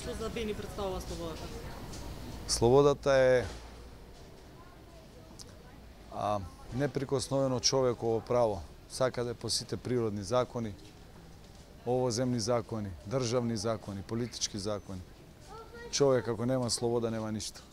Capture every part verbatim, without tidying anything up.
Што за Бени представува слободата? Слободата е а, неприкосновено човеково право. Сакаде по сите природни закони, овоземни закони, државни закони, политички закони. Човек ако нема слобода, нема ништо.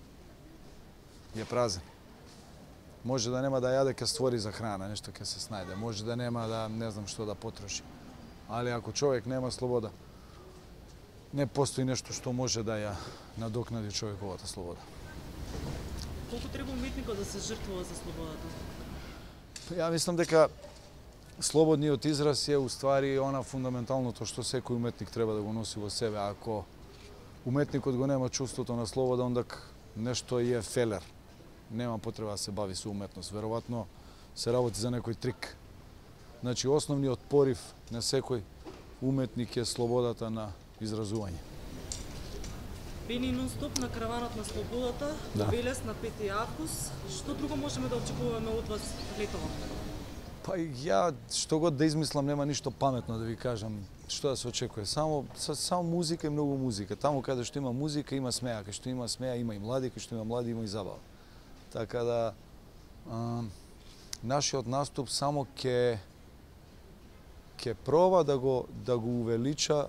Е празен. Може да нема да јаде, ке створи за храна, нешто ке се снајде. Може да нема да не знам што да потроши. Али ако човек нема слобода, не постои нешто што може да ја надокнади човековата слобода. Колку треба уметникот да се жртвува за слободата? Ја мислам дека слободниот израз е уствари она фундаменталното што секој уметник треба да го носи во себе. Ако уметникот го нема чувството на слобода, онда нешто е фелер. Нема потреба да се бави со уметност. Веројатно се работи за некој трик. Значи, основниот порив на секој уметник е слободата на изразување. Бени нон-стоп на караванот на слободата, Да. Велес на пети август. Што друго можеме да очекуваме од вас летово? Па ја што год да измислам, нема ништо паметно да ви кажам што да се очекува. Само само музика и многу музика. Таму каде што има музика, има смеа, каде што има смеа, има и млади, каде што има млади, има и забава. Така да а, нашиот наступ само ќе ќе проба да го да го увелича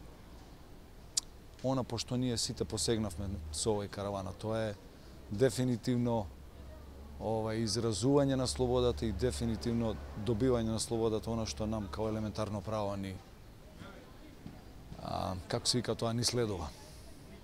она пошто ние сите посегнавме со овој каравана. Тоа е дефинитивно ова изразување на слободата и дефинитивно добивање на слободата, она што нам као елементарно право ни а, како се вика тоа, ни следува.